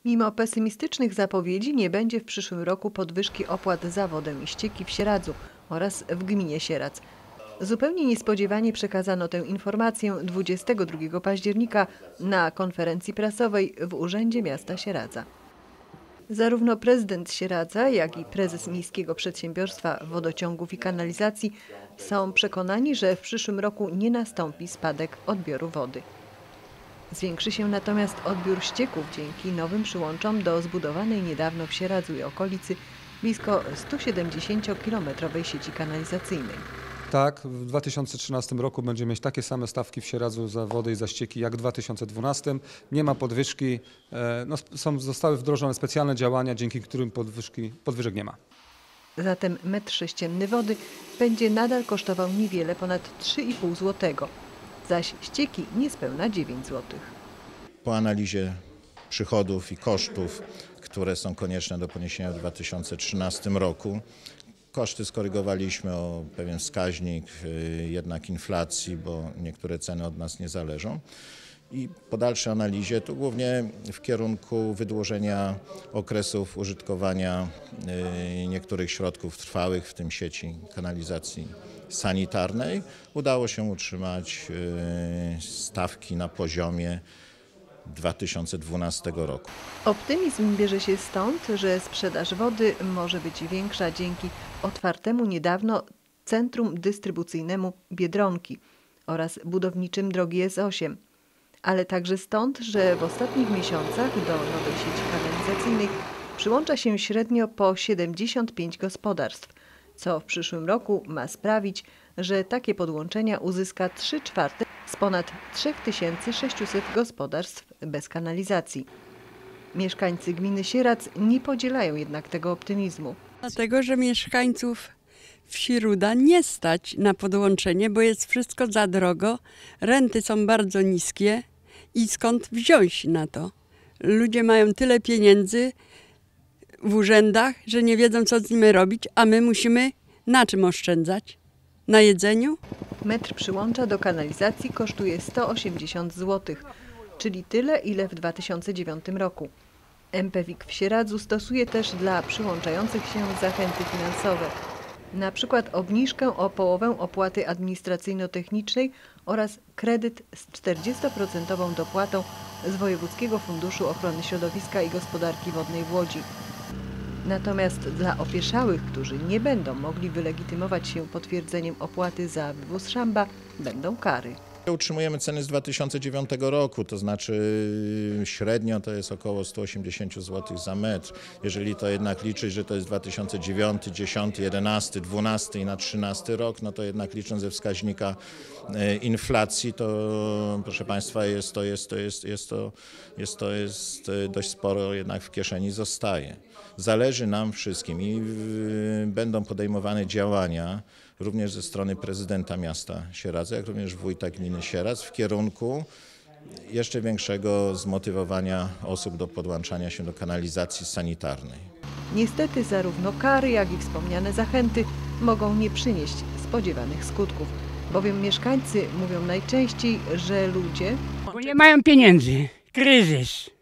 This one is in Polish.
Mimo pesymistycznych zapowiedzi nie będzie w przyszłym roku podwyżki opłat za wodę i ścieki w Sieradzu oraz w gminie Sieradz. Zupełnie niespodziewanie przekazano tę informację 22 października na konferencji prasowej w Urzędzie Miasta Sieradza. Zarówno prezydent Sieradza, jak i prezes Miejskiego Przedsiębiorstwa Wodociągów i Kanalizacji są przekonani, że w przyszłym roku nie nastąpi spadek odbioru wody. Zwiększy się natomiast odbiór ścieków dzięki nowym przyłączom do zbudowanej niedawno w Sieradzu i okolicy blisko 170-kilometrowej sieci kanalizacyjnej. Tak, w 2013 roku będziemy mieć takie same stawki w Sieradzu za wodę i za ścieki jak w 2012. Nie ma podwyżki, zostały wdrożone specjalne działania, dzięki którym podwyżek nie ma. Zatem metr sześcienny wody będzie nadal kosztował niewiele ponad 3,5 zł, zaś ścieki niespełna 9 zł. Po analizie przychodów i kosztów, które są konieczne do poniesienia w 2013 roku, koszty skorygowaliśmy o pewien wskaźnik jednak inflacji, bo niektóre ceny od nas nie zależą. I po dalszej analizie to głównie w kierunku wydłużenia okresów użytkowania niektórych środków trwałych, w tym sieci kanalizacji sanitarnej, udało się utrzymać stawki na poziomie 2012 roku. Optymizm bierze się stąd, że sprzedaż wody może być większa dzięki otwartemu niedawno centrum dystrybucyjnemu Biedronki oraz budowniczym drogi S8. Ale także stąd, że w ostatnich miesiącach do nowej sieci kanalizacyjnej przyłącza się średnio po 75 gospodarstw, co w przyszłym roku ma sprawić, że takie podłączenia uzyska 3/4 z ponad 3600 gospodarstw bez kanalizacji. Mieszkańcy gminy Sieradz nie podzielają jednak tego optymizmu. Dlatego, że mieszkańców wsi Ruda nie stać na podłączenie, bo jest wszystko za drogo, renty są bardzo niskie i skąd wziąć na to? Ludzie mają tyle pieniędzy w urzędach, że nie wiedzą, co z nimi robić, a my musimy na czym oszczędzać? Na jedzeniu? Metr przyłącza do kanalizacji kosztuje 180 zł, czyli tyle, ile w 2009 roku. MPWiK w Sieradzu stosuje też dla przyłączających się zachęty finansowe. Na przykład obniżkę o połowę opłaty administracyjno-technicznej oraz kredyt z 40% dopłatą z Wojewódzkiego Funduszu Ochrony Środowiska i Gospodarki Wodnej w Łodzi. Natomiast dla opieszałych, którzy nie będą mogli wylegitymować się potwierdzeniem opłaty za wywóz szamba, będą kary. Utrzymujemy ceny z 2009 roku, to znaczy średnio to jest około 180 zł za metr. Jeżeli to jednak liczyć, że to jest 2009, 10, 11, 12 i na 13 rok, no to jednak licząc ze wskaźnika inflacji, to proszę Państwa jest dość sporo jednak w kieszeni zostaje. Zależy nam wszystkim i będą podejmowane działania również ze strony prezydenta miasta Sieradza, jak również wójta gminy Sieradz w kierunku jeszcze większego zmotywowania osób do podłączania się do kanalizacji sanitarnej. Niestety zarówno kary, jak i wspomniane zachęty mogą nie przynieść spodziewanych skutków, bowiem mieszkańcy mówią najczęściej, że ludzie bo nie mają pieniędzy, kryzys.